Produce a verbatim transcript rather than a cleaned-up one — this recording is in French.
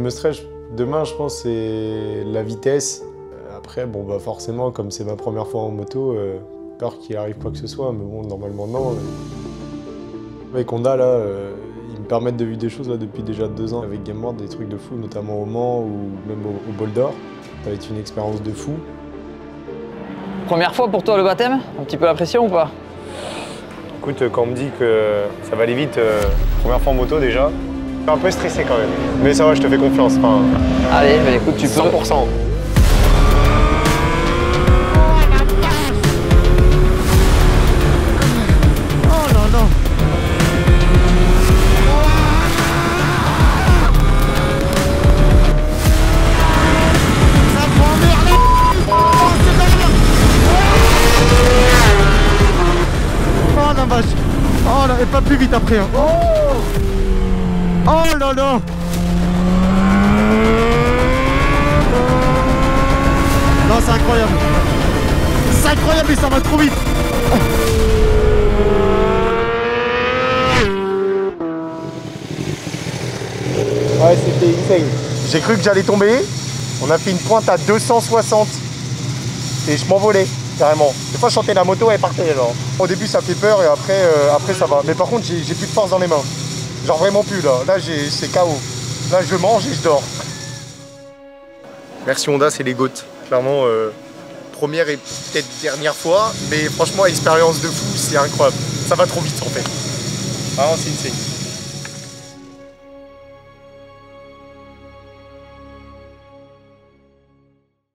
me stresse demain, je pense, c'est la vitesse. Après, bon, bah forcément, comme c'est ma première fois en moto, euh, peur qu'il arrive quoi que ce soit, mais bon, normalement, non. Avec Honda, là, euh, ils me permettent de vivre des choses là, depuis déjà deux ans. Avec Game World, des trucs de fou, notamment au Mans ou même au, au Bol d'Or. Ça va être une expérience de fou. Première fois pour toi le baptême? Un petit peu la pression ou pas? Écoute, quand on me dit que ça va aller vite, euh, première fois en moto déjà, je suis un peu stressé quand même. Mais ça va, je te fais confiance. Enfin, Allez, bah écoute, tu peux. cent pour cent. Oh là là. Ça prend merde. Oh, c'est dingue. Oh la vache. Oh là, et pas plus vite après. Hein. Oh, oh là là. Non, c'est incroyable. C'est incroyable et ça va trop vite. Ouais, c'était insane. J'ai cru que j'allais tomber. On a fait une pointe à deux cent soixante. Et je m'envolais, carrément. Des fois, je chantais la moto, elle partait, genre. Au début, ça fait peur et après, euh, après ça va. Mais par contre, j'ai plus de force dans les mains. Genre vraiment plus, là. Là, c'est K O. Là, je mange et je dors. Merci Honda, c'est les GOAT. Clairement, euh, première et peut-être dernière fois. Mais franchement, expérience de fou, c'est incroyable. Ça va trop vite, en fait. Vraiment, c'est insane.